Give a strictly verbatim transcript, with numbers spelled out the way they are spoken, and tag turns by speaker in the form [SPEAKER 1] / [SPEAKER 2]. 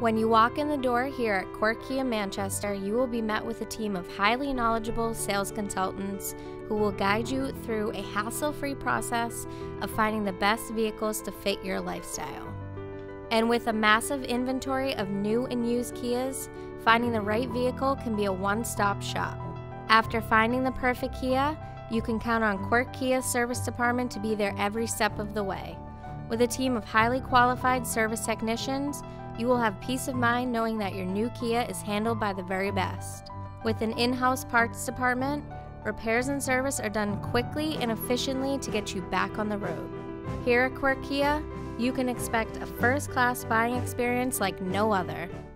[SPEAKER 1] When you walk in the door here at Quirk Kia Manchester, you will be met with a team of highly knowledgeable sales consultants who will guide you through a hassle-free process of finding the best vehicles to fit your lifestyle. And with a massive inventory of new and used Kias, finding the right vehicle can be a one-stop shop. After finding the perfect Kia, you can count on Quirk Kia Service Department to be there every step of the way. With a team of highly qualified service technicians, you will have peace of mind knowing that your new Kia is handled by the very best. With an in-house parts department, repairs and service are done quickly and efficiently to get you back on the road. Here at Quirk Kia, you can expect a first-class buying experience like no other.